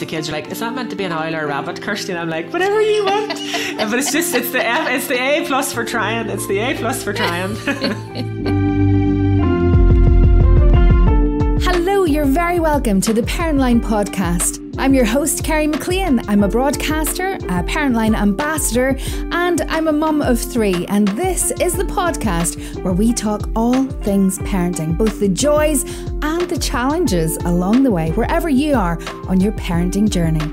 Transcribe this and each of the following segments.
the kids are like, is that meant to be an owl or a rabbit, Kirsty? And I'm like, whatever you want. But it's the A plus for trying. It's the A plus for trying. Hello, you're very welcome to the Parentline podcast. I'm your host, Kerry McLean. I'm a broadcaster, a Parentline ambassador, and I'm a mum of 3. And this is the podcast where we talk all things parenting, both the joys and the challenges along the way, wherever you are on your parenting journey.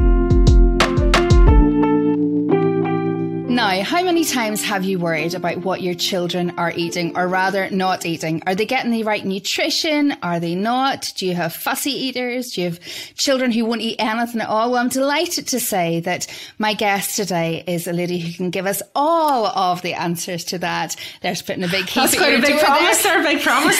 Now, how many times have you worried about what your children are eating, or rather not eating? Are they getting the right nutrition? Are they not? Do you have fussy eaters? Do you have children who won't eat anything at all? Well, I'm delighted to say that my guest today is a lady who can give us all of the answers to that. There's putting a big key. That's quite a big promise there. Big promise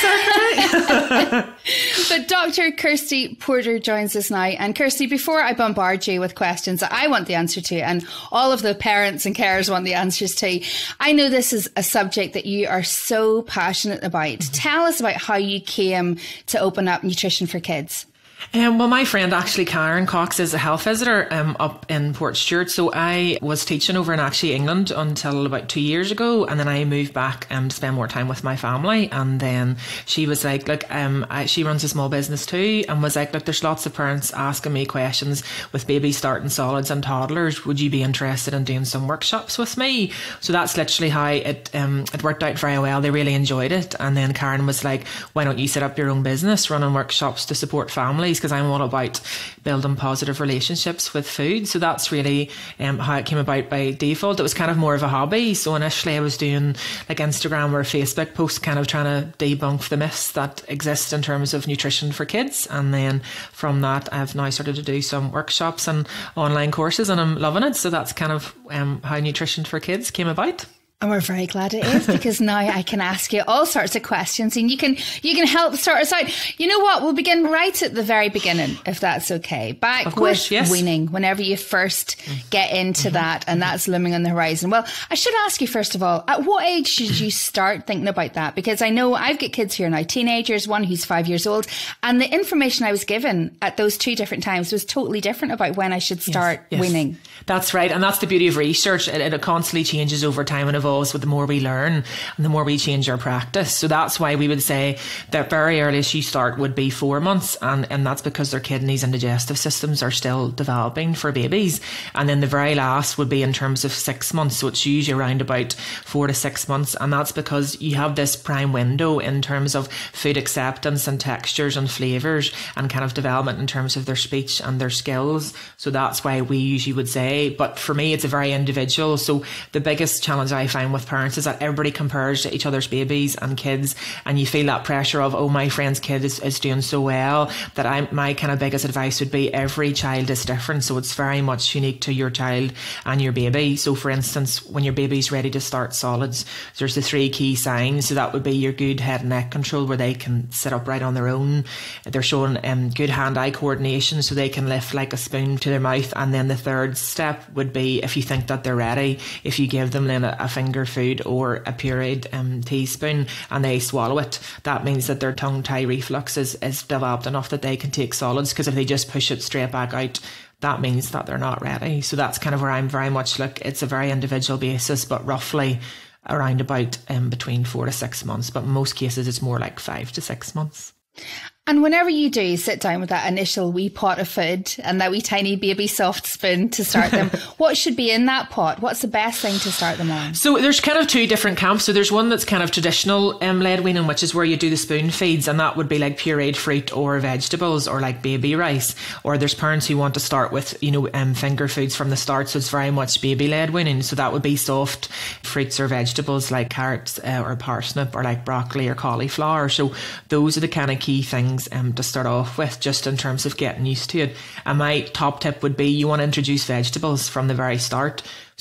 there. But Dr. Kirsty Porter joins us now. And Kirsty, before I bombard you with questions that I want the answer to, and all of the parents and carers want the answers to, I know this is a subject that you are so passionate about. Mm-hmm. Tell us about how you came to open up Nutrition for Kids. Well, my friend actually, Karen Cox, is a health visitor up in Port Stewart. So I was teaching over in actually England until about 2 years ago. And then I moved back to spend more time with my family. And then she was like, look, she runs a small business too. And was like, look, there's lots of parents asking me questions with babies starting solids and toddlers. Would you be interested in doing some workshops with me? So that's literally how it worked out very well. They really enjoyed it. And then Karen was like, why don't you set up your own business running workshops to support families? Because I'm all about building positive relationships with food. So that's really how it came about by default. It was kind of more of a hobby. So initially I was doing like Instagram or Facebook posts, kind of trying to debunk the myths that exist in terms of nutrition for kids. And then from that, I've now started to do some workshops and online courses, and I'm loving it. So that's kind of how Nutrition for Kids came about. And we're very glad it is, because now I can ask you all sorts of questions and you can help sort us out. You know what? We'll begin right at the very beginning, if that's okay. Back with weaning, whenever you first get into that and that's looming on the horizon. Well, I should ask you first of all, at what age did you start thinking about that? Because I know I've got kids here now, teenagers, one who's 5 years old, and the information I was given at those 2 different times was totally different about when I should start weaning. That's right. And that's the beauty of research. It constantly changes over time and evolves with the more we learn and the more we change our practice. So that's why we would say that very earliest you start would be 4 months. And that's because their kidneys and digestive systems are still developing for babies. And then the very last would be in terms of 6 months. So it's usually around about 4 to 6 months. And that's because you have this prime window in terms of food acceptance and textures and flavours and kind of development in terms of their speech and their skills. So that's why we usually would say, but for me, it's a very individual. So the biggest challenge I find with parents is that everybody compares to each other's babies and kids, and you feel that pressure of, oh, my friend's kid is doing so well, that my kind of biggest advice would be every child is different. So it's very much unique to your child and your baby. So for instance, when your baby's ready to start solids, there's the 3 key signs. So that would be your good head and neck control, where they can sit upright on their own. They're showing good hand-eye coordination, so they can lift like a spoon to their mouth. And then the third step would be, if you think that they're ready, if you give them then a finger food or a pureed teaspoon and they swallow it, that means that their tongue-tie reflux is developed enough that they can take solids. Because if they just push it straight back out, that means that they're not ready. So that's kind of where I'm very much it's a very individual basis, but roughly around about between 4 to 6 months. But in most cases, it's more like 5 to 6 months. And whenever you do sit down with that initial wee pot of food and that wee tiny baby soft spoon to start them, what should be in that pot? What's the best thing to start them on? So there's kind of 2 different camps. So there's one that's kind of traditional lead weaning, which is where you do the spoon feeds, and that would be like pureed fruit or vegetables or like baby rice. Or there's parents who want to start with, finger foods from the start. So it's very much baby led weaning. So that would be soft fruits or vegetables like carrots or parsnip or like broccoli or cauliflower. So those are the kind of key things to start off with, just in terms of getting used to it. And my top tip would be, you want to introduce vegetables from the very start.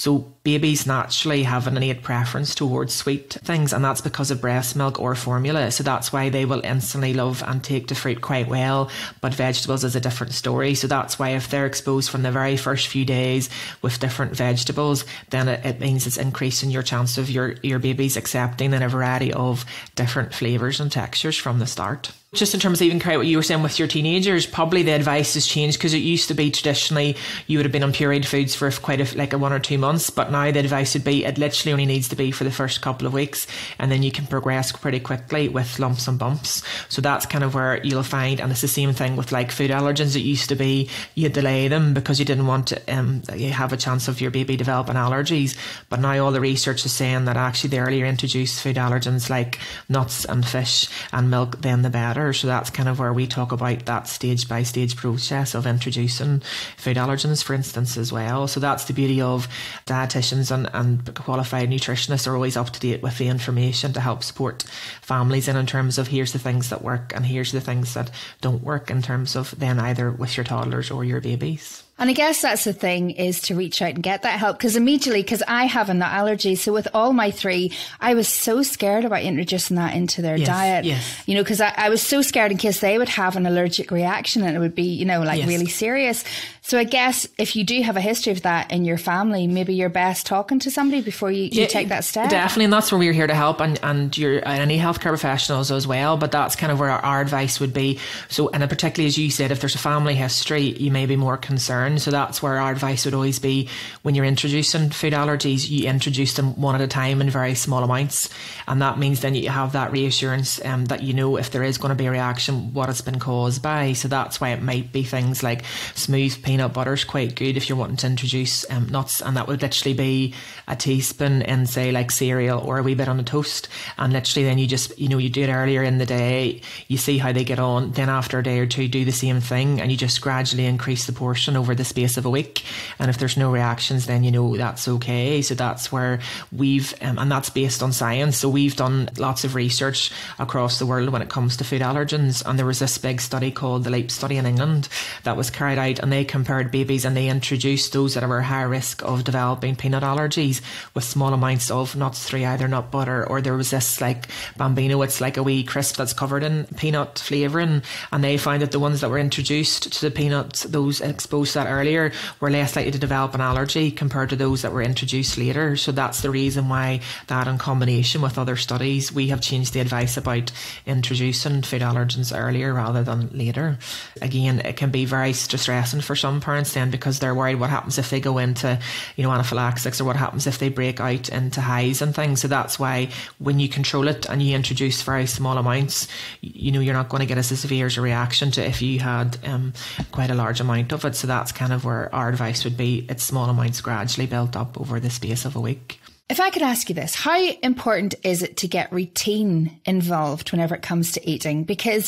So babies naturally have an innate preference towards sweet things, and that's because of breast milk or formula. So that's why they will instantly love and take to fruit quite well, but vegetables is a different story. So that's why if they're exposed from the very first few days with different vegetables, then it means it's increasing your chance of your babies accepting then a variety of different flavours and textures from the start. Just in terms of even what you were saying with your teenagers, probably the advice has changed, because it used to be traditionally you would have been on pureed foods for quite a 1 or 2 months, but now the advice would be it literally only needs to be for the first couple of weeks, and then you can progress pretty quickly with lumps and bumps. So that's kind of where you'll find, and it's the same thing with like food allergens. It used to be you delay them because you didn't want to you have a chance of your baby developing allergies, but now all the research is saying that actually the earlier introduced food allergens like nuts and fish and milk, then the better. So that's kind of where we talk about that stage by stage process of introducing food allergens, for instance, as well. So that's the beauty of dietitians and qualified nutritionists are always up to date with the information to help support families in terms of here's the things that work and here's the things that don't work in terms of then either with your toddlers or your babies. And I guess that's the thing, is to reach out and get that help. Because I have a nut allergy. So with all my 3, I was so scared about introducing that into their diet. Yes. You know, because I was so scared in case they would have an allergic reaction and it would be, you know, like really serious. So I guess if you do have a history of that in your family, maybe you're best talking to somebody before you take that step. Definitely. And that's where we're here to help, and you're any healthcare professionals as well. But that's kind of where our advice would be. So, and particularly as you said, if there's a family history, you may be more concerned. So that's where our advice would always be, when you're introducing food allergies, you introduce them one at a time in very small amounts. And that means then you have that reassurance that you know if there is going to be a reaction, what it's been caused by. So that's why it might be things like smooth peanut butter is quite good if you're wanting to introduce nuts, and that would literally be a teaspoon in, say, like cereal or a wee bit on a toast. And literally then you just, you know, you do it earlier in the day, you see how they get on, then after a day or two do the same thing, and you just gradually increase the portion over the space of a week. And if there's no reactions, then you know that's okay. So that's where we've and that's based on science. So we've done lots of research across the world when it comes to food allergens, and there was this big study called the LEAP study in England that was carried out, and they compared babies and they introduced those that were high risk of developing peanut allergies with small amounts of nuts through either nut butter, or there was this like Bambino, it's like a wee crisp that's covered in peanut flavouring, and they found that the ones that were introduced to the peanuts, those exposed to that earlier, were less likely to develop an allergy compared to those that were introduced later. So that's the reason why that, in combination with other studies, we have changed the advice about introducing food allergens earlier rather than later. Again, it can be very distressing for some parents then, because they're worried what happens if they go into, you know, anaphylaxis, or what happens if they break out into hives and things. So that's why when you control it and you introduce very small amounts, you know, you're not going to get as severe as a reaction to if you had quite a large amount of it. So that's kind of where our advice would be. It's small amounts gradually built up over the space of a week. If I could ask you this, how important is it to get routine involved whenever it comes to eating? Because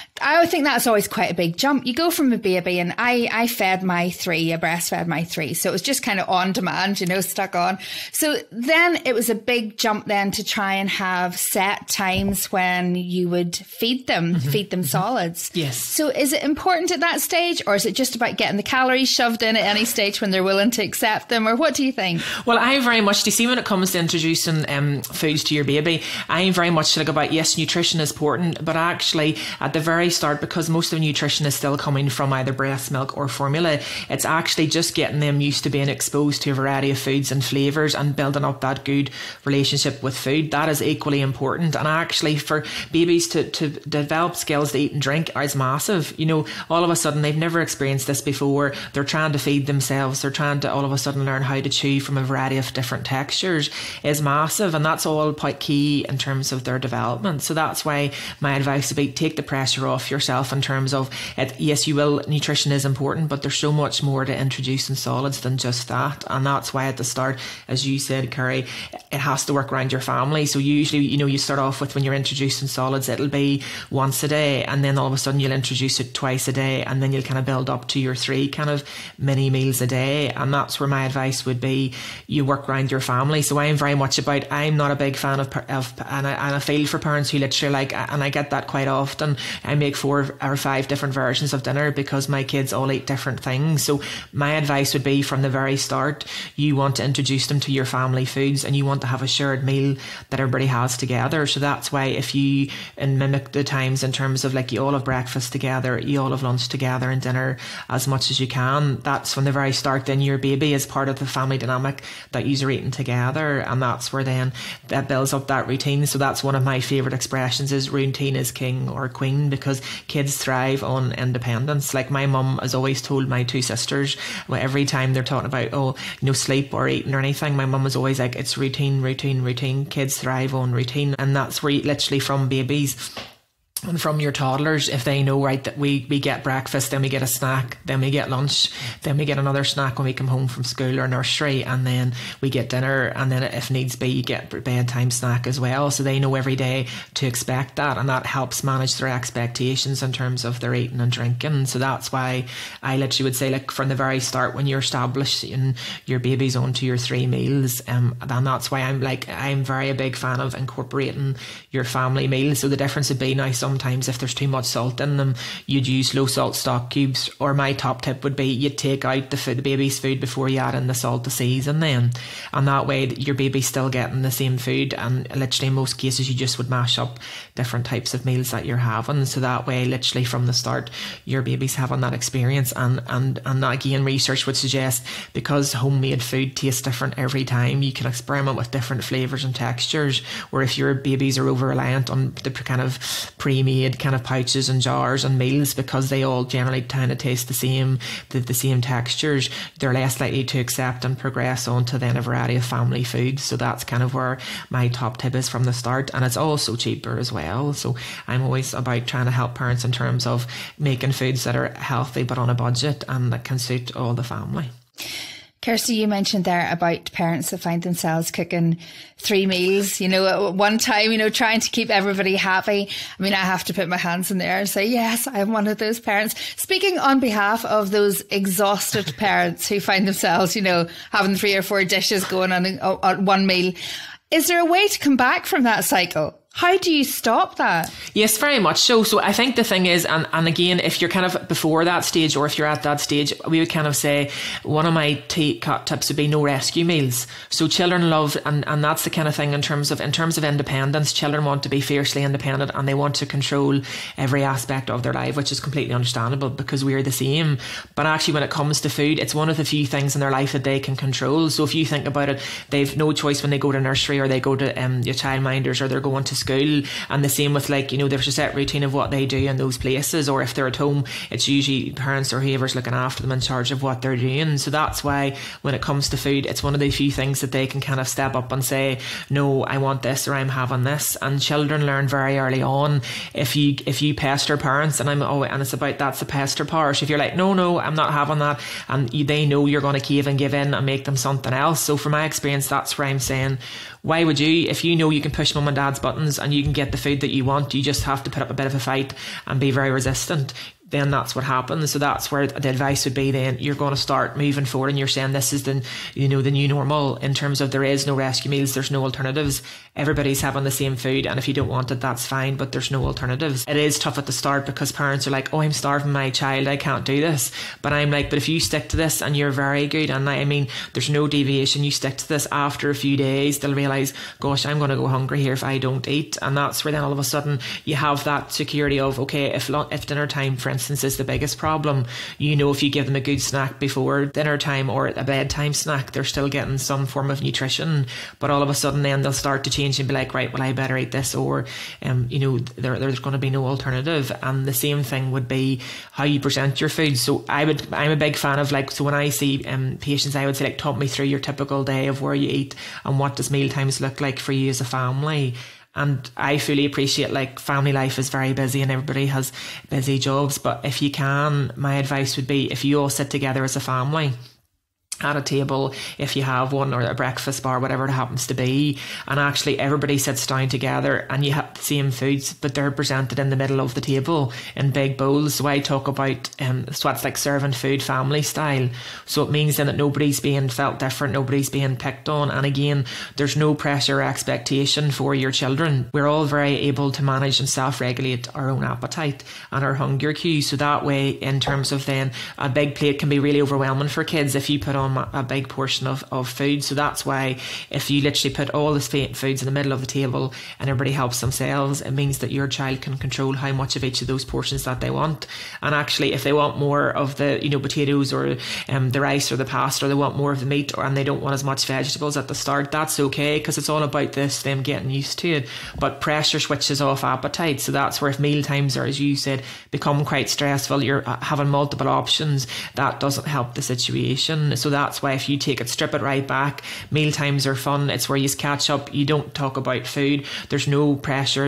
I think that's always quite a big jump. You go from a baby, and I fed my 3, I breastfed my 3. So it was just kind of on demand, you know, stuck on. So then it was a big jump then to try and have set times when you would feed them solids. Yes. So is it important at that stage, or is it just about getting the calories shoved in at any stage when they're willing to accept them? Or what do you think? Well, I very much, do you see, when it comes to introducing foods to your baby, I'm very much like about, yes, nutrition is important, but actually at the very start, because most of the nutrition is still coming from either breast milk or formula, it's actually just getting them used to being exposed to a variety of foods and flavours and building up that good relationship with food. That is equally important. And actually for babies to develop skills to eat and drink is massive. You know, all of a sudden they've never experienced this before. They're trying to feed themselves. They're trying to all of a sudden learn how to chew from a variety of different textures is massive, and that's all quite key in terms of their development. So that's why my advice would be, take the pressure off yourself in terms of it. Yes, you will, nutrition is important, but there's so much more to introducing solids than just that. And that's why at the start, as you said, Kerry, it has to work around your family. So usually, you know, you start off with, when you're introducing solids, it'll be once a day, and then all of a sudden you'll introduce it twice a day, and then you'll kind of build up to your 3 kind of mini meals a day. And that's where my advice would be, you work around your family. So I'm very much about, I'm not a big fan of and I feel for parents who literally like, and I get that quite often, I'm make 4 or 5 different versions of dinner because my kids all eat different things. So my advice would be from the very start, you want to introduce them to your family foods and you want to have a shared meal that everybody has together. So that's why if you mimic the times in terms of like you all have breakfast together, you all have lunch together and dinner as much as you can, that's from the very start. Then your baby is part of the family dynamic that you're eating together, and that's where then that builds up that routine. So that's one of my favourite expressions is routine is king or queen, because kids thrive on independence. Like my mum has always told my 2 sisters, well, every time they're talking about sleep or eating or anything, my mum was always like, it's routine. Kids thrive on routine. And that's where literally from babies and from your toddlers, if they know, right, that we get breakfast, then we get a snack, then we get lunch, then we get another snack when we come home from school or nursery, and then we get dinner, and then if needs be, you get bedtime snack as well. So they know every day to expect that, and that helps manage their expectations in terms of their eating and drinking. So that's why I literally would say, like, from the very start, when you're establishing your babies onto your 3 meals, and that's why I'm very a big fan of incorporating your family meals. So the difference would be now, sometimes if there's too much salt in them, you'd use low salt stock cubes, or my top tip would be you'd take out the baby's food before you add in the salt to season then, and that way your baby's still getting the same food. And literally in most cases you just would mash up different types of meals that you're having, so that way literally from the start your baby's having that experience. And again, research would suggest, because homemade food tastes different every time, you can experiment with different flavours and textures, where if your babies are over reliant on the kind of pre-made kind of pouches and jars and meals, because they all generally kind of taste the same textures, they're less likely to accept and progress on to then a variety of family foods. So that's kind of where my top tip is from the start, and it's also cheaper as well. So I'm always about trying to help parents in terms of making foods that are healthy but on a budget and that can suit all the family. Kirsty, you mentioned there about parents that find themselves cooking 3 meals, at one time, trying to keep everybody happy. I mean, I have to put my hands in there and say, yes, I'm one of those parents. Speaking on behalf of those exhausted parents who find themselves, having 3 or 4 dishes going on one meal, is there a way to come back from that cycle? How do you stop that? Yes, very much so. So I think the thing is, and again, if you're kind of before that stage or if you're at that stage, we would kind of say one of my tips would be no rescue meals. So children love, and that's the kind of thing in terms of independence, children want to be fiercely independent and they want to control every aspect of their life, which is completely understandable because we're the same. But actually when it comes to food, it's one of the few things in their life that they can control. So if you think about it, they've no choice when they go to nursery or they go to your childminders or they're going to school, and the same with there's a set routine of what they do in those places, or if they're at home it's usually parents or whoever's looking after them in charge of what they're doing. So that's why when it comes to food, it's one of the few things that they can kind of step up and say, no, I want this or I'm having this. And children learn very early on. If you pester parents, and it's about that's the pester part. So if you're like, no, I'm not having that, and they know you're going to cave and give in and make them something else. So from my experience, that's where I'm saying, why would you, if you know you can push mum and dad's buttons and you can get the food that you want, you just have to put up a bit of a fight and be very resistant, then that's what happens. So that's where the advice would be, then you're going to start moving forward and you're saying this is the new normal in terms of there is no rescue meals, there's no alternatives. Everybody's having the same food, and if you don't want it, that's fine, but there's no alternatives. It is tough at the start because parents are like, oh, I'm starving my child, I can't do this. But I'm like, but if you stick to this and you're very good, and I mean, there's no deviation, you stick to this, after a few days, they'll realise, gosh, I'm going to go hungry here if I don't eat. And that's where then all of a sudden you have that security of, okay, if dinner time, for instance, is the biggest problem, if you give them a good snack before dinner time or a bedtime snack, they're still getting some form of nutrition. But all of a sudden then they'll start to change and be like, right, well, I better eat this, or there's going to be no alternative. And the same thing would be how you present your food. So I'm a big fan of so when I see patients, I would say, talk me through your typical day of where you eat and what does meal times look like for you as a family. And I fully appreciate family life is very busy and everybody has busy jobs, but if you can, my advice would be, if you all sit together as a family at a table, if you have one, or a breakfast bar, whatever it happens to be, and actually everybody sits down together and you have the same foods, but they're presented in the middle of the table in big bowls. So I talk about so it's like serving food family style. So it means then that nobody's being felt different, nobody's being picked on, and again, there's no pressure or expectation for your children. We're all very able to manage and self-regulate our own appetite and our hunger cues. So that way, in terms of then, a big plate can be really overwhelming for kids if you put on a big portion of food. So that's why if you literally put all the foods in the middle of the table and everybody helps themselves, it means that your child can control how much of each of those portions that they want. And actually, if they want more of the potatoes or the rice or the pasta, or they want more of the meat, and they don't want as much vegetables at the start, that's okay, because it's all about them getting used to it. But pressure switches off appetite. So that's where, if meal times are, as you said, become quite stressful, you're having multiple options, that doesn't help the situation. So that's why if you strip it right back, meal times are fun. It's where you catch up. You don't talk about food. There's no pressure.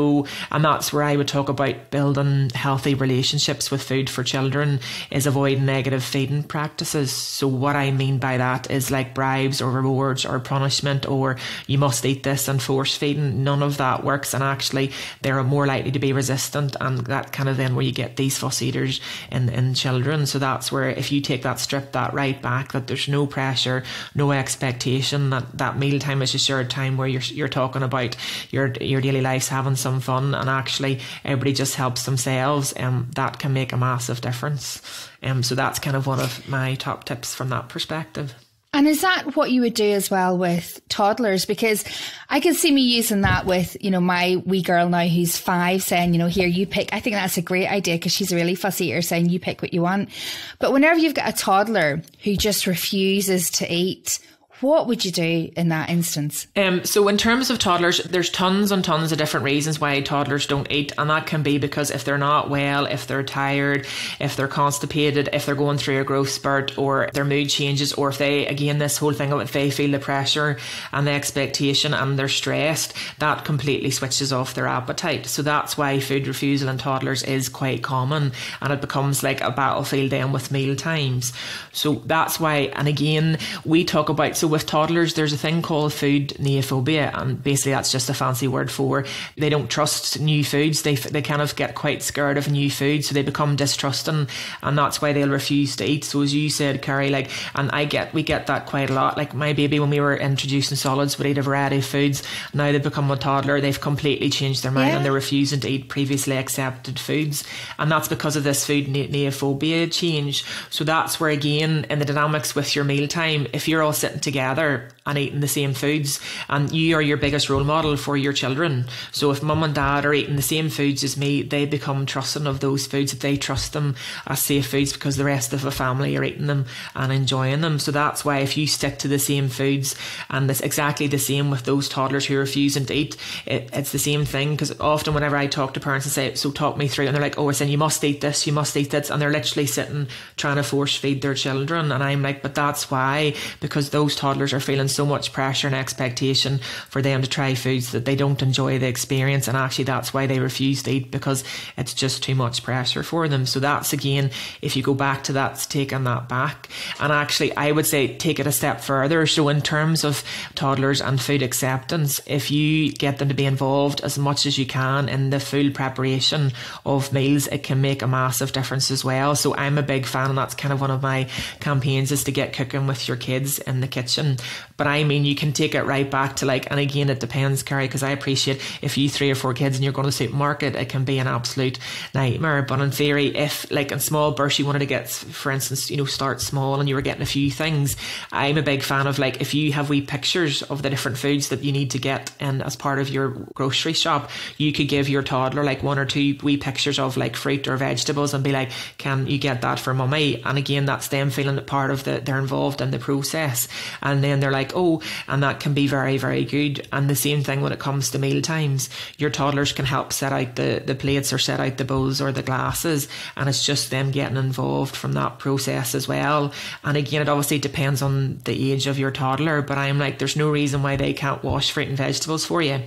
And that's where I would talk about building healthy relationships with food for children, is avoiding negative feeding practices. So what I mean by that is like bribes or rewards or punishment, or you must eat this, and force feeding. None of that works, and actually they're more likely to be resistant, and that kind of then where you get these fuss eaters in children. So that's where, if you strip that right back, that there's no pressure, no expectation, that mealtime is a shared time where you're talking about your daily lives, having some fun, and actually everybody just helps themselves, that can make a massive difference. So that's kind of one of my top tips from that perspective. And is that what you would do as well with toddlers? Because I can see me using that with, my wee girl now who's 5, saying, here, you pick. I think that's a great idea, because she's a really fussy eater, saying you pick what you want. But whenever you've got a toddler who just refuses to eat, what would you do in that instance? So in terms of toddlers, there's tons and tons of different reasons why toddlers don't eat. And that can be because if they're not well, if they're tired, if they're constipated, if they're going through a growth spurt, or their mood changes, or if they, again, this whole thing of if they feel the pressure and the expectation and they're stressed, that completely switches off their appetite. So that's why food refusal in toddlers is quite common, and it becomes like a battlefield then with meal times. So that's why, and again, we talk about, so with toddlers, there's a thing called food neophobia, and basically that's just a fancy word for they don't trust new foods. They kind of get quite scared of new food, so they become distrusting, and that's why they'll refuse to eat. So as you said, Carrie, and we get that quite a lot. Like my baby, when we were introducing solids, would eat a variety of foods. Now they've become a toddler, they've completely changed their mind, and they're refusing to eat previously accepted foods, and that's because of this food neophobia change. So that's where, again, in the dynamics with your mealtime, if you're all sitting together and eating the same foods, and you are your biggest role model for your children. So if mum and dad are eating the same foods as me, they become trusting of those foods, if they trust them as safe foods, because the rest of the family are eating them and enjoying them. So that's why if you stick to the same foods, and it's exactly the same with those toddlers who are refusing to eat, it's the same thing. Because often whenever I talk to parents and say, so talk me through, and they're like, oh, we're saying you must eat this, and they're literally sitting trying to force feed their children, and I'm like, but that's why, because those toddlers are feeling so much pressure and expectation for them to try foods that they don't enjoy the experience, and actually that's why they refuse to eat, because it's just too much pressure for them. So that's, again, if you go back to that, taking that back. And actually I would say take it a step further. So in terms of toddlers and food acceptance, if you get them to be involved as much as you can in the full preparation of meals, it can make a massive difference as well. So I'm a big fan, and that's kind of one of my campaigns, is to get cooking with your kids in the kitchen. But I mean, you can take it right back to and again, it depends, Carrie, because I appreciate if you 3 or 4 kids and you're going to the supermarket, it can be an absolute nightmare. But in theory, if in small bursts you wanted to get, for instance, start small and you were getting a few things, I'm a big fan of if you have wee pictures of the different foods that you need to get in as part of your grocery shop, you could give your toddler 1 or 2 wee pictures of fruit or vegetables and be like, can you get that for mummy? And again, that's them feeling that part of they're involved in the process, and then they're like, oh, and that can be very, very good. And the same thing when it comes to meal times, your toddlers can help set out the plates, or set out the bowls or the glasses, and it's just them getting involved from that process as well. And again, it obviously depends on the age of your toddler, but I'm like, there's no reason why they can't wash fruit and vegetables for you.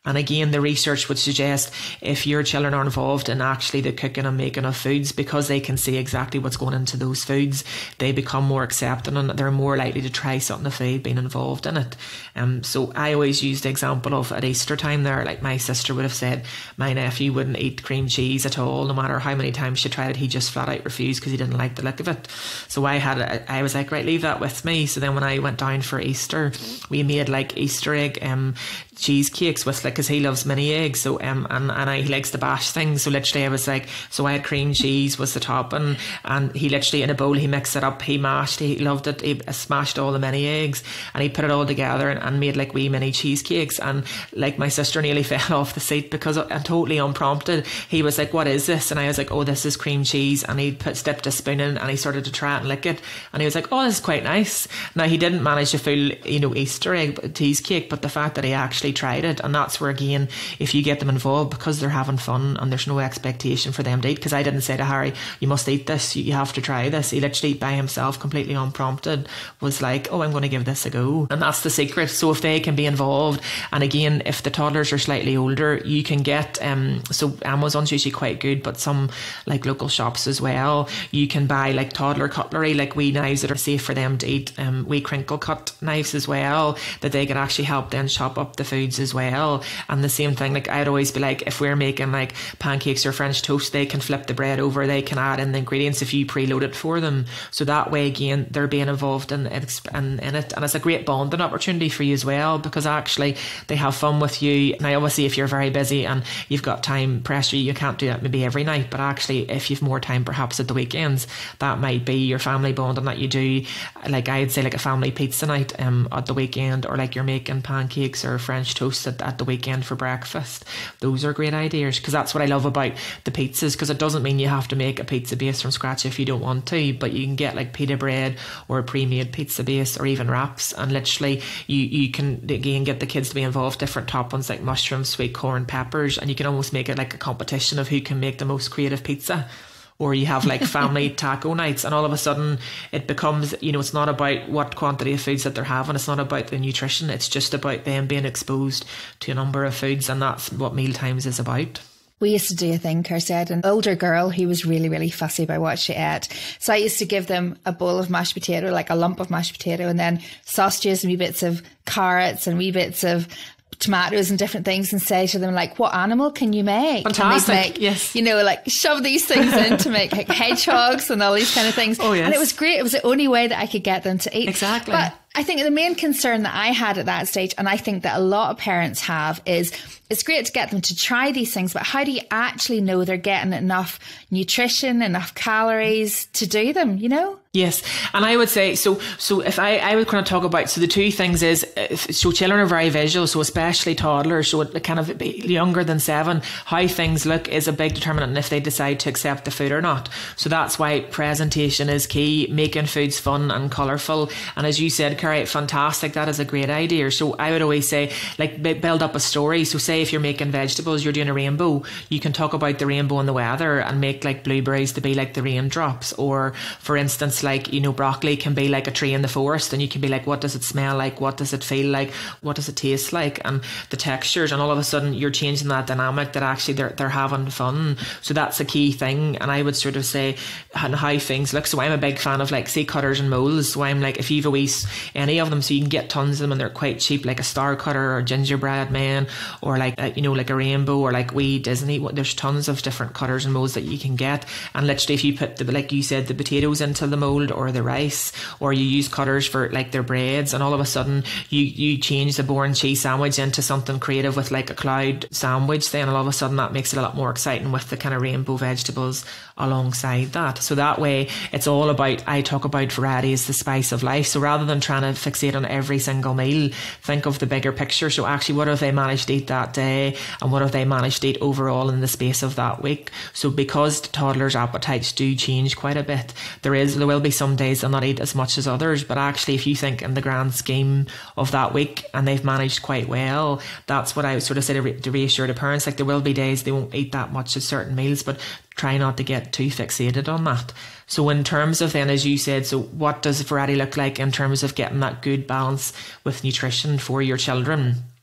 And again, the research would suggest if your children are involved in actually the cooking and making of foods, because they can see exactly what's going into those foods, they become more accepting and they're more likely to try something if they've been involved in it. So I always use the example of at Easter time there, like my sister would have said, my nephew wouldn't eat cream cheese at all, no matter how many times she tried it. He just flat out refused because he didn't like the look of it. So I was like, right, leave that with me. So then when I went down for Easter, we made like Easter egg cheesecakes with, like, because he loves mini eggs, so he likes to bash things, so literally I was like, so I had cream cheese was the topping, and he literally in a bowl, he mixed it up, he mashed, he loved it, he smashed all the mini eggs and he put it all together and made like wee mini cheesecakes. And like my sister nearly fell off the seat because totally unprompted, he was like, what is this? And I was like, oh, this is cream cheese. And he dipped a spoon in and he started to try it and lick it, and he was like, oh, this is quite nice. Now he didn't manage a full Easter egg cheesecake, but the fact that he actually tried it, and that's where again, if you get them involved, because they're having fun and there's no expectation for them to eat, because I didn't say to Harry, you must eat this, you have to try this. He literally by himself, completely unprompted, was like, oh, I'm going to give this a go. And that's the secret. So if they can be involved, and again, if the toddlers are slightly older, you can get so Amazon's usually quite good, but some like local shops as well, you can buy like toddler cutlery, like wee knives that are safe for them to eat, wee crinkle cut knives as well, that they can actually help then chop up the foods as well. And the same thing, like I'd always be like, if we're making like pancakes or French toast, they can flip the bread over, they can add in the ingredients if you preload it for them. So that way again, they're being involved in it, and it's a great bonding opportunity for you as well, because actually they have fun with you. Now obviously if you're very busy and you've got time pressure, you can't do that maybe every night, but actually if you've more time perhaps at the weekends, that might be your family bonding that you do. Like I'd say like a family pizza night at the weekend, or like you're making pancakes or French toast at the weekend for breakfast. Those are great ideas, because that's what I love about the pizzas, because it doesn't mean you have to make a pizza base from scratch if you don't want to, but you can get like pita bread or a pre-made pizza base or even wraps, and literally you can again get the kids to be involved, different toppings like mushrooms, sweet corn, peppers, and you can almost make it like a competition of who can make the most creative pizza. Or you have like family taco nights, and all of a sudden it becomes, it's not about what quantity of foods that they're having, it's not about the nutrition, it's just about them being exposed to a number of foods, and that's what meal times is about. We used to do a thing, Kirsty, had an older girl who was really, really fussy about what she ate. So I used to give them a bowl of mashed potato, like a lump of mashed potato, and then sausages and wee bits of carrots and wee bits of tomatoes and different things, and say to them, like, what animal can you make? Fantastic. And they'd make, yes. Like shove these things in to make like hedgehogs and all these kind of things. Oh, yes. And it was great. It was the only way that I could get them to eat. Exactly. But I think the main concern that I had at that stage, and I think that a lot of parents have, is it's great to get them to try these things, but how do you actually know they're getting enough nutrition, enough calories to do them, Yes. And I would say, so if I would kind of talk about, so the two things is, so children are very visual, so especially toddlers, so kind of younger than 7, how things look is a big determinant if they decide to accept the food or not. So that's why presentation is key, making foods fun and colourful. And as you said, Carrie, fantastic, that is a great idea. So I would always say, like, build up a story. So say if you're making vegetables, you're doing a rainbow, you can talk about the rainbow and the weather and make like blueberries to be like the raindrops, or for instance, like, broccoli can be like a tree in the forest, and you can be like, what does it smell like? What does it feel like? What does it taste like? And the textures, and all of a sudden you're changing that dynamic that actually they're having fun. So that's a key thing. And I would sort of say how things look. So I'm a big fan of like, say, cutters and molds. So I'm like, if you've any of them, so you can get tons of them and they're quite cheap, like a star cutter or gingerbread man, or like, like a rainbow, or like wee Disney. There's tons of different cutters and molds that you can get. And literally if you put like you said, the potatoes into the mold, or the rice, or you use cutters for like their breads, and all of a sudden you change the boring cheese sandwich into something creative with like a cloud sandwich, then all of a sudden that makes it a lot more exciting with the kind of rainbow vegetables alongside that. So that way it's all about, I talk about variety is the spice of life. So rather than trying to fixate on every single meal, think of the bigger picture. So actually, what have they managed to eat that day, and what have they managed to eat overall in the space of that week? So because toddlers' appetites do change quite a bit, there will be some days they'll not eat as much as others, but actually if you think in the grand scheme of that week and they've managed quite well, that's what I would sort of say to reassure the parents. Like, there will be days they won't eat that much at certain meals, but try not to get too fixated on that. So in terms of then, as you said, so what does variety look like in terms of getting that good balance with nutrition for your children?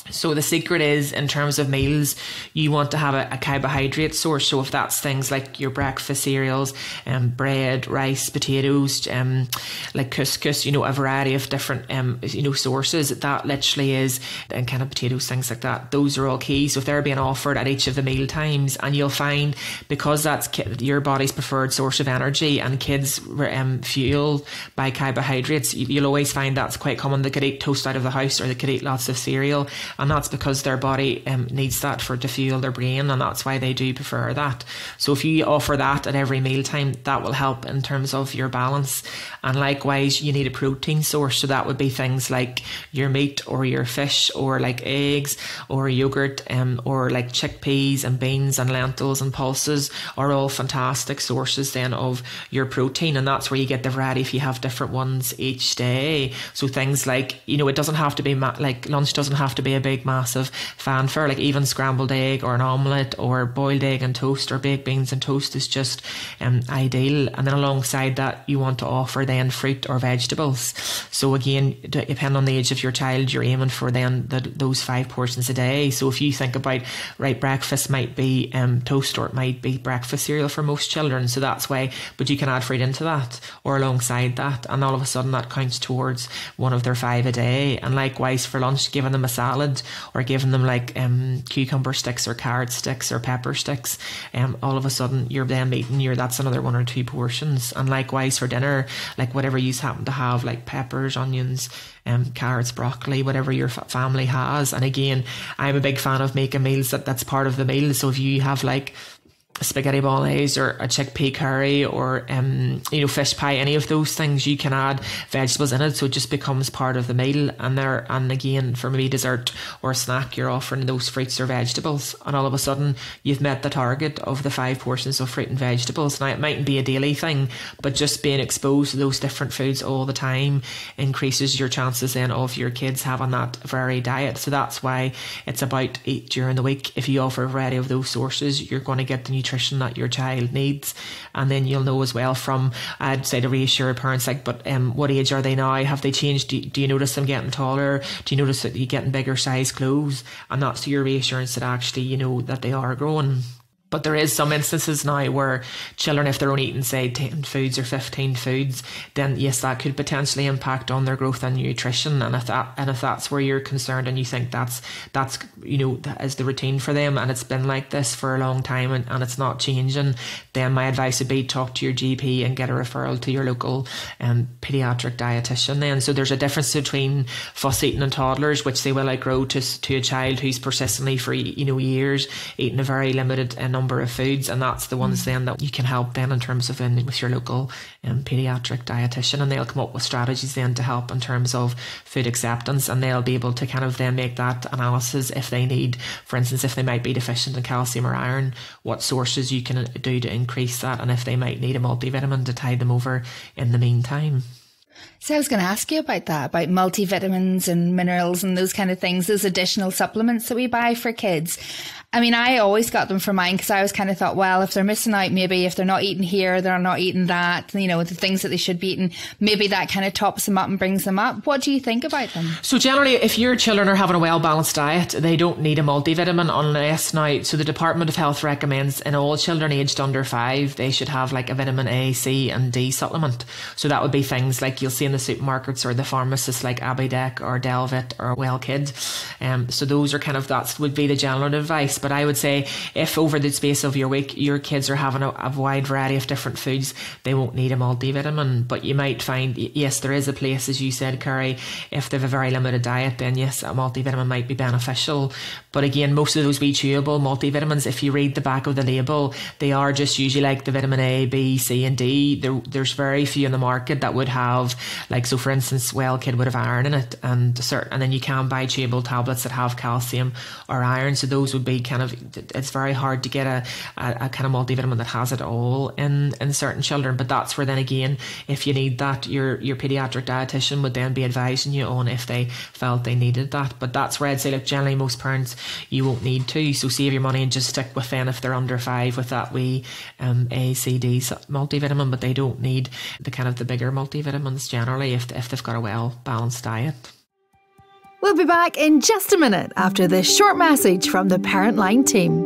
So the secret is, in terms of meals, you want to have a carbohydrate source. So if that's things like your breakfast cereals, bread, rice, potatoes, like couscous, a variety of different, sources, that literally is, and kind of potatoes, things like that. Those are all key. So if they're being offered at each of the meal times, and you'll find, because that's your body's preferred source of energy, and kids fueled by carbohydrates, you'll always find that's quite common. They could eat toast out of the house, or they could eat lots of cereal. And that's because their body needs that to fuel their brain, and that's why they do prefer that. So if you offer that at every mealtime, that will help in terms of your balance. And likewise, you need a protein source. So that would be things like your meat or your fish, or like eggs or yogurt, or like chickpeas and beans and lentils and pulses are all fantastic sources then of your protein. And that's where you get the variety if you have different ones each day. So things like, it doesn't have to be like lunch doesn't have to be a big massive fanfare. Like even scrambled egg or an omelette or boiled egg and toast or baked beans and toast is just ideal. And then alongside that, you want to offer then fruit or vegetables. So again, depending on the age of your child, you're aiming for then those 5 portions a day. So if you think about, breakfast might be toast, or it might be breakfast cereal for most children. So that's why, but you can add fruit into that or alongside that, and all of a sudden that counts towards one of their 5 a day. And likewise for lunch, giving them a salad, or giving them like cucumber sticks or carrot sticks or pepper sticks, all of a sudden you're then eating that's another 1 or 2 portions. And likewise for dinner, like whatever you happen to have, like peppers, onions, carrots, broccoli, whatever your family has. And again, I'm a big fan of making meals that's part of the meal. So if you have like spaghetti bolognese or a chickpea curry or fish pie, any of those things, you can add vegetables in it, so it just becomes part of the meal. And again, for maybe dessert or snack, you're offering those fruits or vegetables, and all of a sudden you've met the target of the 5 portions of fruit and vegetables. Now it mightn't be a daily thing, but just being exposed to those different foods all the time increases your chances then of your kids having that varied diet. So that's why it's about eat during the week. If you offer a variety of those sources, you're going to get the nutrition that your child needs. And then you'll know as well from, I'd say, to reassure parents, like, but what age are they now? Have they changed? Do you notice them getting taller? Do you notice that you're getting bigger size clothes? And that's your reassurance that actually that they are growing. But there is some instances now where children, if they're only eating, say, 10 foods or 15 foods, then yes, that could potentially impact on their growth and nutrition. And if that's where you're concerned and you think that's that is the routine for them, and it's been like this for a long time and it's not changing, then my advice would be talk to your GP and get a referral to your local paediatric dietitian then. So there's a difference between fuss eating in toddlers, which they will outgrow, to a child who's persistently for years eating a very limited number of foods, and that's the ones then that you can help then in terms of with your local paediatric dietitian, and they'll come up with strategies then to help in terms of food acceptance, and they'll be able to kind of then make that analysis if they need, for instance, if they might be deficient in calcium or iron, what sources you can do to increase that, and if they might need a multivitamin to tide them over in the meantime. So I was going to ask you about that, about multivitamins and minerals and those kind of things, those additional supplements that we buy for kids. I mean, I always got them for mine because I always kind of thought, well, if they're missing out, maybe if they're not eating here, they're not eating that, the things that they should be eating, maybe that kind of tops them up and brings them up. What do you think about them? So generally, if your children are having a well-balanced diet, they don't need a multivitamin unless so the Department of Health recommends in all children aged under 5, they should have like a vitamin A, C and D supplement. So that would be things like you'll see in the supermarkets or the pharmacists like Abidec or Delvit or WellKid. So those are that would be the general advice. But I would say if over the space of your week, your kids are having a wide variety of different foods, they won't need a multivitamin. But you might find, yes, there is a place, as you said, Carrie, if they have a very limited diet, then yes, a multivitamin might be beneficial. But again, most of those wee chewable multivitamins, if you read the back of the label, they are just usually like the vitamin A, B, C and D. There's very few in the market that would have, like, so for instance, WellKid would have iron in it, and then you can buy chewable tablets that have calcium or iron. So those would be it's very hard to get a kind of multivitamin that has it all in certain children. But that's where then again, if you need that, your paediatric dietitian would then be advising you on if they felt they needed that. But that's where I'd say, look, generally most parents, you won't need to, so save your money and just stick with then if they're under 5 with that wee A, C, D multivitamin. But they don't need the bigger multivitamins generally if they've got a well balanced diet. We'll be back in just a minute after this short message from the Parent Line team.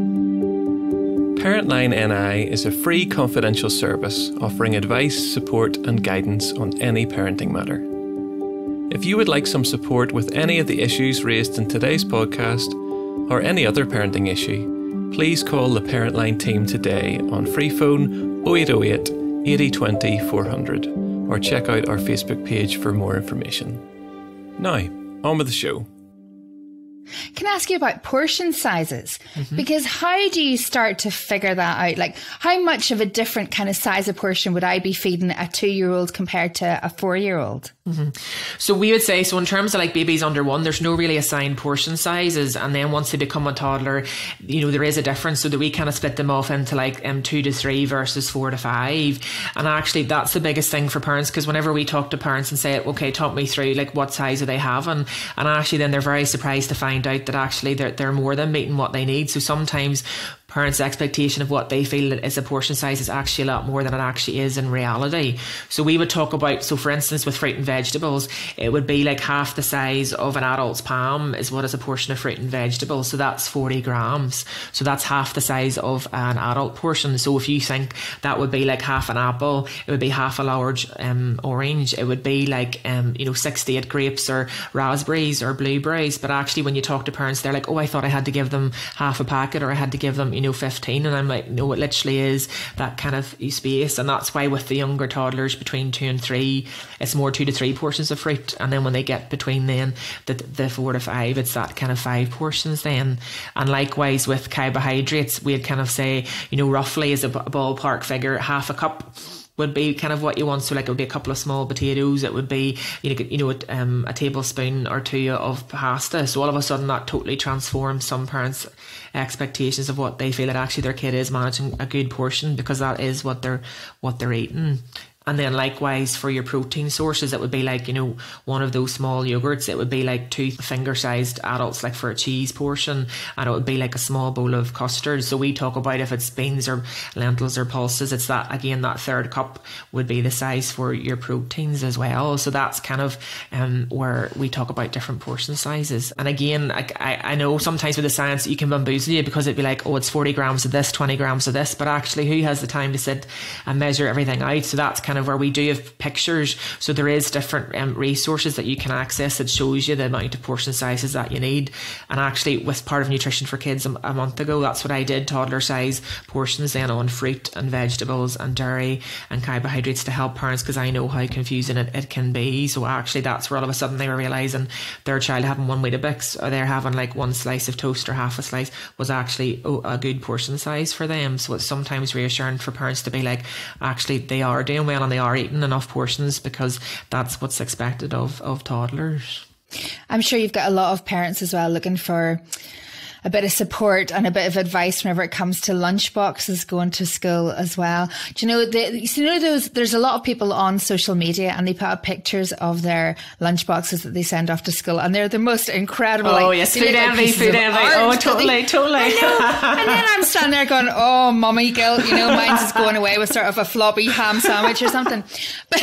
Parent Line NI is a free confidential service offering advice, support and guidance on any parenting matter. If you would like some support with any of the issues raised in today's podcast or any other parenting issue, please call the Parent Line team today on free phone 0808 8020 400 or check out our Facebook page for more information. Now, on with the show. Can I ask you about portion sizes? Because how do you start to figure that out? Like, how much of a different kind of size of portion would I be feeding a 2-year-old compared to a 4-year-old? So we would say, so in terms of like babies under 1, there's no really assigned portion sizes. And then once they become a toddler, you know, there is a difference, so that we kind of split them off into like 2 to 3 versus 4 to 5. And actually that's the biggest thing for parents, because whenever we talk to parents and say, okay, talk me through like what size are they having, and actually then they're very surprised to find out that actually they're more than meeting what they need. So sometimes parents' expectation of what they feel is a portion size is actually a lot more than it actually is in reality. So we would talk about, so for instance, with fruit and vegetables, it would be like half the size of an adult's palm is what is a portion of fruit and vegetables. So that's 40 grams. So that's half the size of an adult portion. So if you think that would be like half an apple, it would be half a large orange. It would be like, 6 to 8 grapes or raspberries or blueberries. But actually when you talk to parents, they're like, oh, I thought I had to give them half a packet, or I had to give them, 15. And I'm like, no, it literally is that kind of space. And that's why with the younger toddlers between 2 and 3, it's more 2 to 3 portions of fruit. And then when they get between then the 4 to 5, it's that kind of 5 portions then. And likewise with carbohydrates, we'd kind of say, roughly as a ballpark figure, half a cup would be kind of what you want. So like it would be a couple of small potatoes, it would be a tablespoon or 2 of pasta. So all of a sudden that totally transforms some parents' expectations of what they feel that actually their kid is managing a good portion, because that is what they're eating. And then likewise for your protein sources, it would be like, one of those small yogurts, it would be like 2 finger-sized adults, like for a cheese portion, and it would be like a small bowl of custard. So we talk about if it's beans or lentils or pulses, it's that, again, that 1/3 cup would be the size for your proteins as well. So that's kind of where we talk about different portion sizes. And again, I know sometimes with the science you can bamboozle you, because it'd be like, oh, it's 40 grams of this, 20 grams of this, but actually who has the time to sit and measure everything out? So that's kind of where we do have pictures. So there is different resources that you can access that shows you the amount of portion sizes that you need. And actually with part of Nutrition for Kids a month ago, that's what I did, toddler size portions then on fruit and vegetables and dairy and carbohydrates, to help parents, because I know how confusing it can be. So actually that's where all of a sudden they were realising their child having 1 Weetabix, or they're having like 1 slice of toast or half a slice, was actually a good portion size for them. So it's sometimes reassuring for parents to be like, actually they are doing well and they are eating enough portions, because that's what's expected of toddlers. I'm sure you've got a lot of parents as well looking for a bit of support and a bit of advice whenever it comes to lunch boxes going to school as well. Do you know, there's a lot of people on social media and they put up pictures of their lunch boxes that they send off to school, and they're the most incredible. Oh, yes, food envy. Oh, totally. I know. And then I'm standing there going, oh, mummy guilt, mine's is going away with sort of a floppy ham sandwich or something. But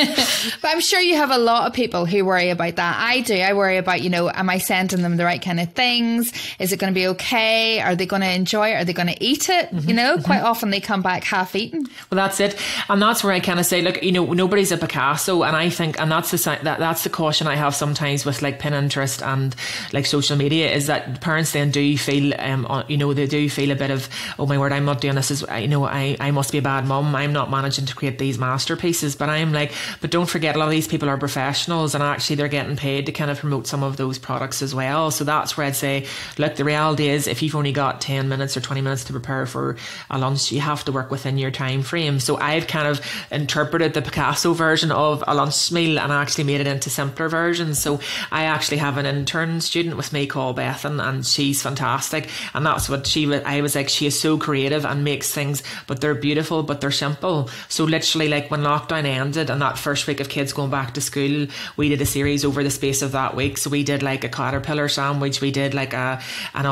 I'm sure you have a lot of people who worry about that. I do. I worry about, am I sending them the right kind of things? Is it going to be okay? Are they going to enjoy it? Are they going to eat it? Quite often they come back half eaten. Well, that's it. And that's where I kind of say, look, nobody's a Picasso. And I think, and that's the caution I have sometimes with like Pinterest and like social media, is that parents then do feel, they do feel a bit of, oh my word, I'm not doing this. I must be a bad mum. I'm not managing to create these masterpieces. But I'm like, but don't forget, a lot of these people are professionals, and actually they're getting paid to kind of promote some of those products as well. So that's where I'd say, look, the reality is, if you've only got 10 minutes or 20 minutes to prepare for a lunch, you have to work within your time frame. So I've kind of interpreted the Picasso version of a lunch meal and actually made it into simpler versions. So I actually have an intern student with me called Bethan, and she's fantastic. And that's what I was like, she is so creative and makes things, but they're beautiful, but they're simple. So literally, like when lockdown ended and that first week of kids going back to school, we did a series over the space of that week. So we did like a caterpillar sandwich, we did like an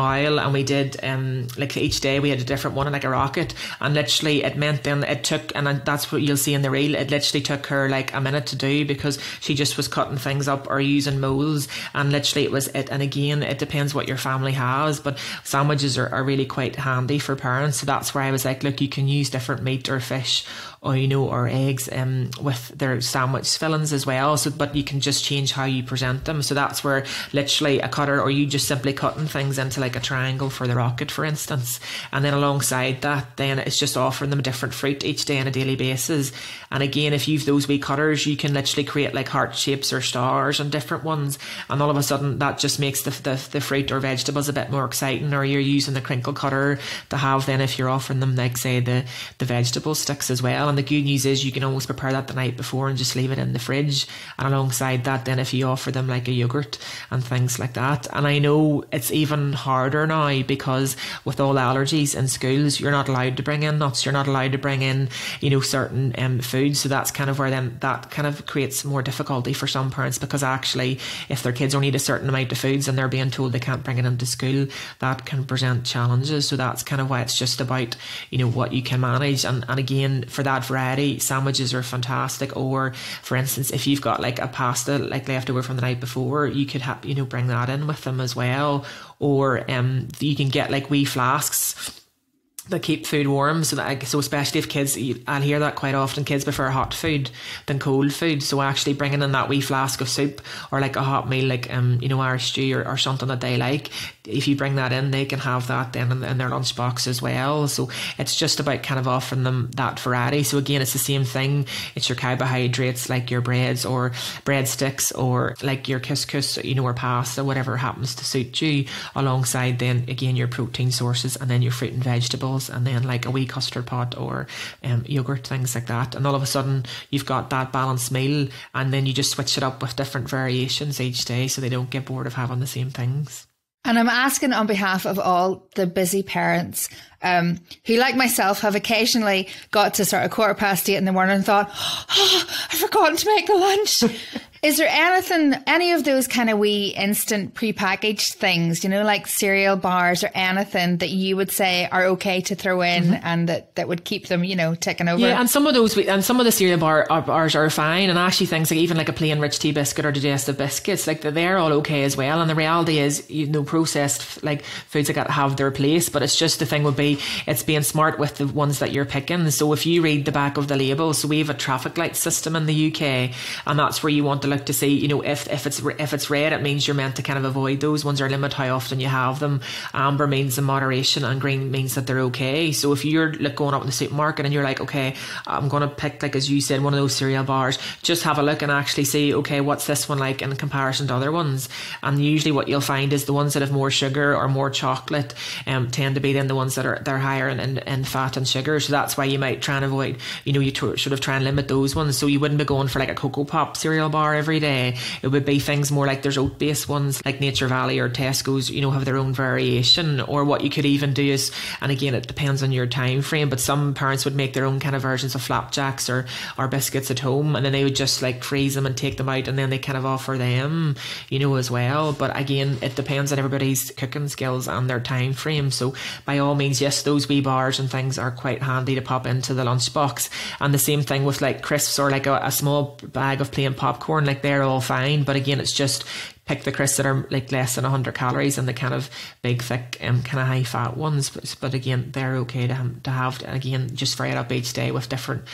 oil, and we did like each day we had a different one, like a rocket, and literally it meant then it took, and that's what you'll see in the reel, it literally took her like a minute to do, because she just was cutting things up or using molds, and literally it was it. And again, it depends what your family has, but sandwiches are really quite handy for parents. So that's where I was like, look, you can use different meat or fish or, you know, or eggs with their sandwich fillings as well. So, but you can just change how you present them. So that's where literally a cutter, or you just simply cutting things into like a triangle for the rocket, for instance. And then alongside that, then it's just offering them different fruit each day on a daily basis. And again, if you've those wee cutters, you can literally create like heart shapes or stars and different ones. And all of a sudden that just makes the fruit or vegetables a bit more exciting. Or you're using the crinkle cutter to have then, if you're offering them, like say the vegetable sticks as well. And the good news is you can always prepare that the night before and just leave it in the fridge. And alongside that, then if you offer them like a yogurt and things like that. And I know it's even harder now, because with all allergies in schools, you're not allowed to bring in nuts, you're not allowed to bring in, you know, certain foods. So that's kind of where then that kind of creates more difficulty for some parents, because actually if their kids only eat a certain amount of foods and they're being told they can't bring it into school, that can present challenges. So that's kind of why it's just about, you know, what you can manage. And again, for that variety, sandwiches are fantastic. Or for instance, if you've got like a pasta like leftover from the night before, you could have, you know, bring that in with them as well. Or you can get like wee flasks that keep food warm, so especially if kids, I'll hear that quite often, kids prefer hot food than cold food. So actually bringing in that wee flask of soup, or like a hot meal, like you know, Irish stew or something that they like, if you bring that in, they can have that then in their lunchbox as well. So it's just about kind of offering them that variety. So again, it's the same thing. It's your carbohydrates, like your breads or breadsticks, or like your couscous, you know, or pasta, whatever happens to suit you, alongside then again your protein sources, and then your fruit and vegetables, and then like a wee custard pot or yogurt, things like that. And all of a sudden you've got that balanced meal, and then you just switch it up with different variations each day, so they don't get bored of having the same things. And I'm asking on behalf of all the busy parents who, like myself, have occasionally got to sort of 8:15 in the morning and thought, oh, I've forgotten to make the lunch. Is there any of those kind of wee instant prepackaged things, you know, like cereal bars or anything that you would say are okay to throw in and that would keep them, you know, ticking over? Yeah, and some of the cereal bars are fine. And actually things like even like a plain rich tea biscuit or digestive biscuits, like they're all okay as well. And the reality is, you know, processed like foods like that have their place, but it's just the thing would be, it's being smart with the ones that you're picking. So if you read the back of the label, so we have a traffic light system in the UK, and that's where you want to look to see, you know, if it's red, it means you're meant to kind of avoid those ones or limit how often you have them. Amber means in moderation, and green means that they're okay. So if you're like going up in the supermarket and you're like, okay, I'm going to pick, like as you said, one of those cereal bars, just have a look and actually see, okay, what's this one like in comparison to other ones? And usually what you'll find is the ones that have more sugar or more chocolate tend to be then the ones that are higher in fat and sugar. So that's why you might try and avoid, you know, you sort of try and limit those ones. So you wouldn't be going for like a Cocoa Pop cereal bar every day. It would be things more like there's oat based ones like Nature Valley or Tesco's, you know, have their own variation. Or what you could even do is, and again it depends on your time frame, but some parents would make their own kind of versions of flapjacks or biscuits at home, and then they would just like freeze them and take them out, and then they kind of offer them, you know, as well. But again, it depends on everybody's cooking skills and their time frame. So by all means, yes, those wee bars and things are quite handy to pop into the lunchbox. And the same thing with like crisps or like a small bag of plain popcorn, like they're all fine. But again, it's just pick the crisps that are like less than 100 calories and the kind of big, thick, kind of high fat ones. But again, they're okay to have. Again, just fry it up each day with different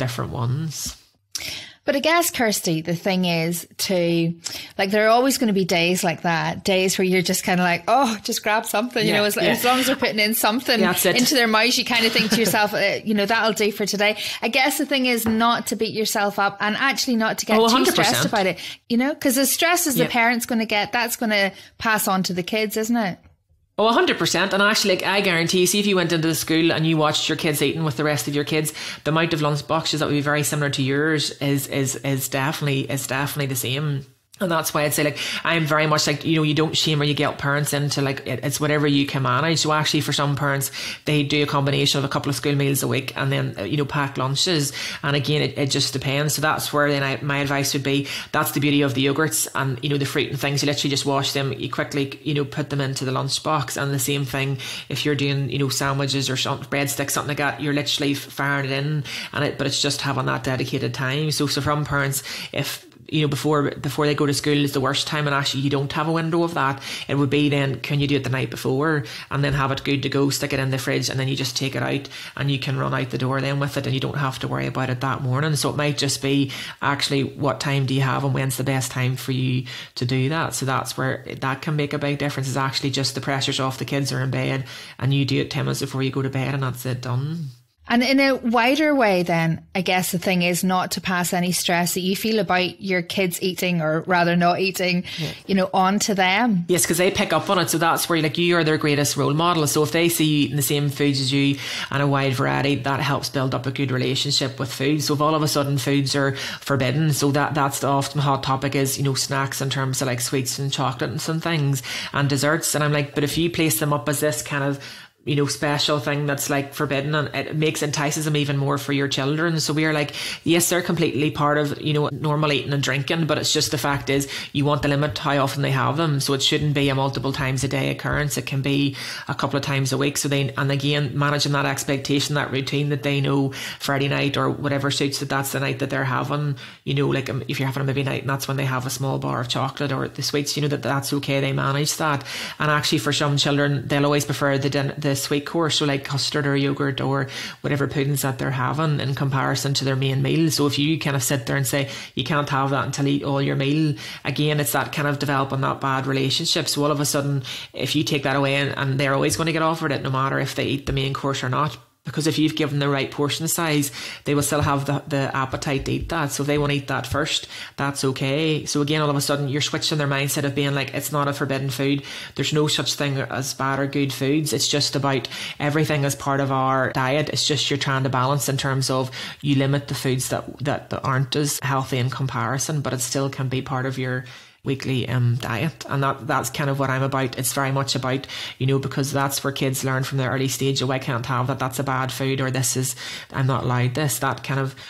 ones. But I guess, Kirsty, the thing is like, there are always going to be days like that, days where you're just kind of like, oh, just grab something, you know, as long as they're putting in something into their mouth, you kind of think to yourself, you know, that'll do for today. I guess the thing is not to beat yourself up and actually not to get too stressed about it, you know, because the stress is the parent's going to get, that's going to pass on to the kids, isn't it? Oh, 100%. And actually, like, I guarantee, see if you went into the school and you watched your kids eating with the rest of your kids, the amount of lunch boxes that would be very similar to yours is definitely the same. And that's why I'd say, like, I'm very much like, you know, you don't shame or you guilt parents into, like, it's whatever you can manage. So actually for some parents, they do a combination of a couple of school meals a week and then, you know, packed lunches. And again, it just depends. So that's where then my advice would be, that's the beauty of the yogurts and, you know, the fruit and things. You literally just wash them, you quickly, you know, put them into the lunchbox. And the same thing, if you're doing, you know, sandwiches or breadsticks, something like that, you're literally firing it in, but it's just having that dedicated time. So from parents, if, you know, before they go to school is the worst time and actually you don't have a window of that, it would be then, can you do it the night before and then have it good to go, stick it in the fridge, and then you just take it out and you can run out the door then with it and you don't have to worry about it that morning. So it might just be actually what time do you have and when's the best time for you to do that. So that's where that can make a big difference, is actually just the pressure's off, the kids are in bed and you do it 10 minutes before you go to bed and that's it, done. And in a wider way then, I guess the thing is not to pass any stress that you feel about your kids eating, or rather not eating, you know, onto them. Yes, because they pick up on it. So that's where, like, you are their greatest role model. So if they see you eating the same foods as you and a wide variety, that helps build up a good relationship with food. So if all of a sudden foods are forbidden, so that's the often hot topic is, you know, snacks in terms of like sweets and chocolates and things and desserts. And I'm like, but if you place them up as this kind of, you know, special thing that's like forbidden, and it entices them even more for your children. So we're like, yes, they're completely part of, you know, normal eating and drinking, but it's just the fact is you want to limit how often they have them. So it shouldn't be a multiple times a day occurrence. It can be a couple of times a week. So and again, managing that expectation, that routine that they know Friday night or whatever suits that's the night that they're having, you know, like if you're having a movie night and that's when they have a small bar of chocolate or the sweets, you know, that's okay. They manage that. And actually for some children, they'll always prefer the sweet course, so like custard or yogurt or whatever puddings that they're having in comparison to their main meal. So if you kind of sit there and say you can't have that until you eat all your meal, again, it's that kind of developing that bad relationship. So all of a sudden, if you take that away and they're always going to get offered it no matter if they eat the main course or not, because if you've given the right portion size, they will still have the appetite to eat that. So if they want to eat that first, that's okay. So again, all of a sudden you're switching their mindset of being like, it's not a forbidden food. There's no such thing as bad or good foods. It's just about everything as part of our diet. It's just you're trying to balance in terms of you limit the foods that aren't as healthy in comparison, but it still can be part of your weekly diet. And that's kind of what I'm about. It's very much about, you know, because that's where kids learn from their early stage, oh, I can't have that, that's a bad food, or I'm not allowed this. That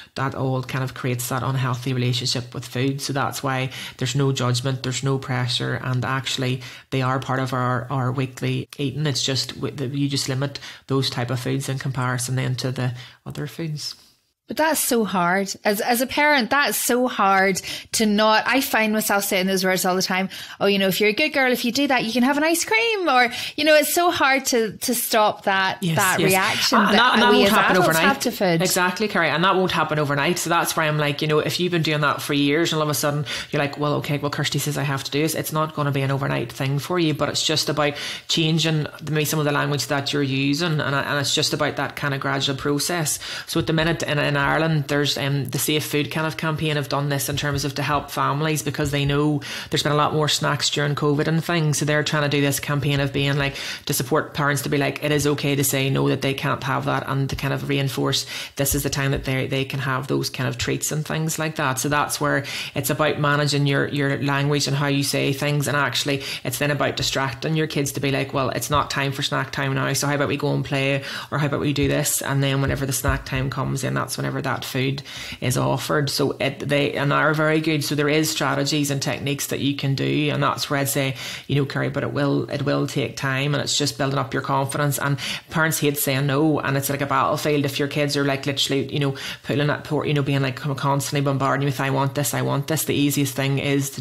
all kind of creates that unhealthy relationship with food. So that's why there's no judgment, there's no pressure, and actually they are part of our weekly eating. It's just you just limit those type of foods in comparison then to the other foods. But that's so hard. As a parent, that's so hard to not, I find myself saying those words all the time. Oh, you know, if you're a good girl, if you do that, you can have an ice cream, or, you know, it's so hard to stop that reaction that we as adults have to food. Exactly, Carrie. And that won't happen overnight. So that's why I'm like, you know, if you've been doing that for years and all of a sudden you're like, well, okay, well, Kirsty says I have to do this. It's not going to be an overnight thing for you, but it's just about changing maybe some of the language that you're using. And it's just about that kind of gradual process. So at the minute in Ireland, there's the Safe Food kind of campaign have done this in terms of to help families, because they know there's been a lot more snacks during COVID and things. So they're trying to do this campaign of being like, to support parents to be like, it is okay to say no, that they can't have that, and to kind of reinforce this is the time that they can have those kind of treats and things like that. So that's where it's about managing your language and how you say things. And actually it's then about distracting your kids to be like, well, it's not time for snack time now, so how about we go and play, or how about we do this? And then whenever the snack time comes in, that's whenever that food is offered. So they are very good. So there is strategies and techniques that you can do, and that's where I'd say, you know, Carrie, but it will take time, and it's just building up your confidence. And parents hate saying no, and it's like a battlefield if your kids are like literally, you know, pulling at port, you know, being like constantly bombarding you with I want this. The easiest thing is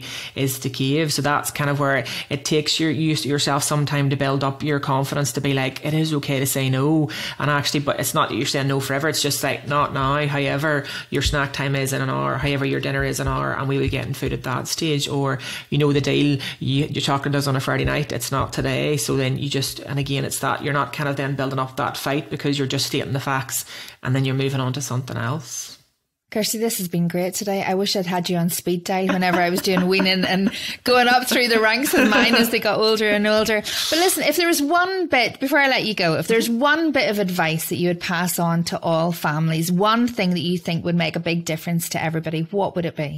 to cave. So that's kind of where it takes yourself some time to build up your confidence to be like, it is okay to say no. And actually, but it's not that you're saying no forever, it's just like, not now, however your snack time is in an hour, however your dinner is an hour, and we will be getting food at that stage. Or, you know, the deal, your chocolate is on a Friday night, it's not today. So then and again, it's that you're not kind of then building up that fight, because you're just stating the facts and then you're moving on to something else. Kirsty, this has been great today. I wish I'd had you on speed dial whenever I was doing weaning and going up through the ranks with mine as they got older and older. But listen, if there was one bit, before I let you go, if there's one bit of advice that you would pass on to all families, one thing that you think would make a big difference to everybody, what would it be?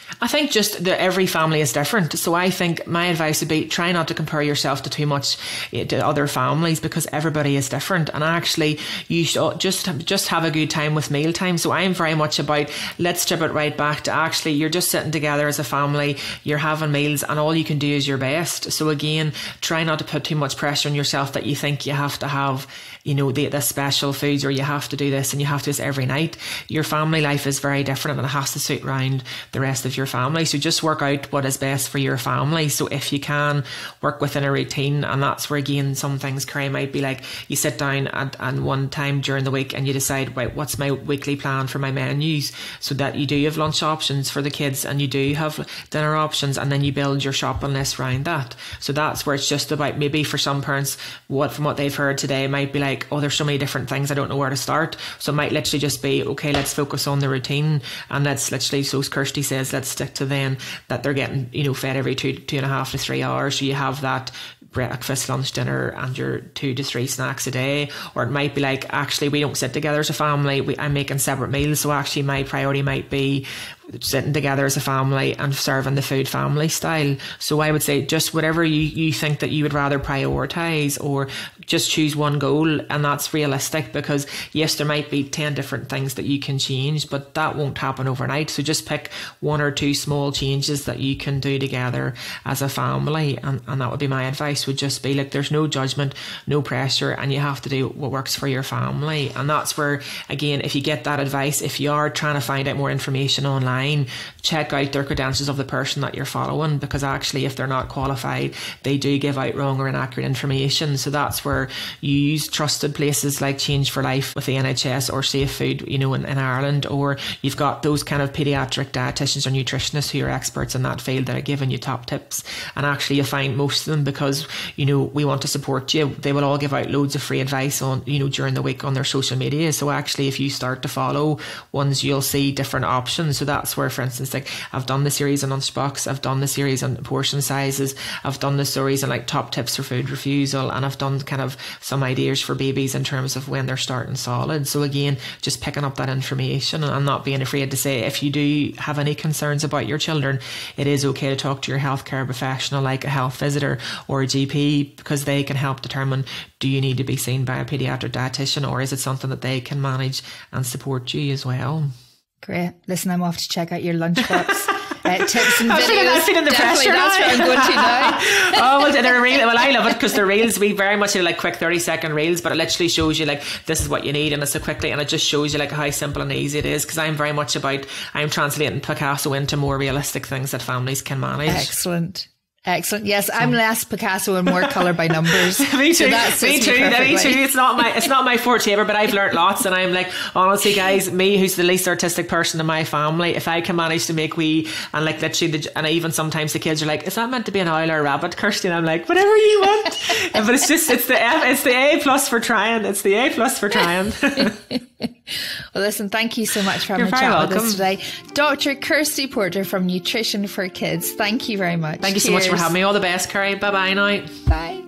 I think just that every family is different. So I think my advice would be try not to compare yourself to too much to other families, because everybody is different. And actually you should just have a good time with mealtime. So I'm very much about, let's strip it right back to actually you're just sitting together as a family, you're having meals, and all you can do is your best. So again, try not to put too much pressure on yourself that you think you have to have, you know, the special foods, or you have to do this and you have to do this every night. Your family life is very different and it has to suit around the rest of your family. So just work out what is best for your family. So if you can work within a routine, and that's where again some things, Carrie, might be like you sit down and one time during the week and you decide, right, what's my weekly plan for my menus, so that you do have lunch options for the kids and you do have dinner options, and then you build your shopping list around that. So that's where it's just about, maybe for some parents, from what they've heard today, might be like, oh, there's so many different things, I don't know where to start. So it might literally just be, okay, let's focus on the routine, and let's literally, so as Kirsty says, let's stick to then that they're getting, you know, fed every 2.5 to 3 hours. So you have that breakfast, lunch, dinner, and your 2 to 3 snacks a day. Or it might be like, actually we don't sit together as a family, I'm making separate meals, so actually my priority might be sitting together as a family and serving the food family style. So I would say just whatever you think that you would rather prioritise, or just choose one goal, and that's realistic, because yes, there might be 10 different things that you can change, but that won't happen overnight. So just pick 1 or 2 small changes that you can do together as a family, and that would be my advice, would just be like, there's no judgment, no pressure, and you have to do what works for your family. And that's where, again, if you get that advice, if you are trying to find out more information online, check out their credentials of the person that you're following, because actually if they're not qualified, they do give out wrong or inaccurate information. So that's where you use trusted places like Change for Life with the NHS, or Safe Food, you know, in Ireland, or you've got those kind of paediatric dietitians or nutritionists who are experts in that field that are giving you top tips. And actually you find most of them, because, you know, we want to support you, they will all give out loads of free advice on, you know, during the week on their social media. So actually if you start to follow ones, you'll see different options. So that's where, for instance, like I've done the series on lunchbox, I've done the series on portion sizes, I've done the series on like top tips for food refusal, and I've done kind of some ideas for babies in terms of when they're starting solid. So again, just picking up that information and not being afraid to say, if you do have any concerns about your children, it is okay to talk to your healthcare professional like a health visitor or a GP, because they can help determine, do you need to be seen by a paediatric dietitian, or is it something that they can manage and support you as well? Great. Listen, I'm off to check out your lunchbox tips and videos. I'm feeling the pressure. That's where I'm going to now. Oh, well, they're real. Well, I love it because the reels, we very much do like quick 30-second reels, but it literally shows you like, this is what you need, and it's so quickly, and it just shows you like how simple and easy it is, because I'm very much about, I'm translating Picasso into more realistic things that families can manage. Excellent. Yes, I'm less Picasso and more colour by numbers. Me too. Me too. It's not my forte ever, but I've learnt lots, and I'm like, honestly, guys, me, who's the least artistic person in my family, if I can manage to make and like literally, and even sometimes the kids are like, is that meant to be an owl or a rabbit, Kirsty? And I'm like, whatever you want. But it's the A plus for trying. It's the A plus for trying. Well, listen, thank you so much for having a chat with us today. Dr. Kirsty Porter from Nutrition for Kids. Thank you very much. Thank you so much for having me. All the best, Carrie. Bye-bye now. Bye.